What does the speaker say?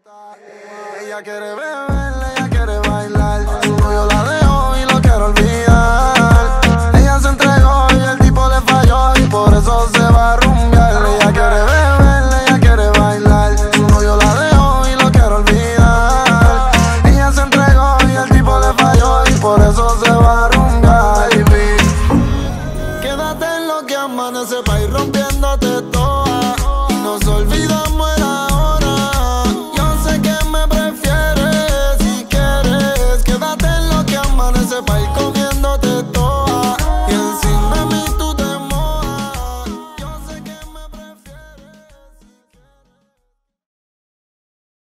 Ella quiere beber, ella quiere bailar. Su novio la dejó y lo quiere olvidar. Ella se entregó y el tipo le falló y por eso se va a rumbear. Ella quiere beber, ella quiere bailar. Su novio la dejó y lo quiere olvidar. Ella se entregó y el tipo le falló y por eso se va a rumbear. Quédate en lo que amanece pa' ir rompiendo.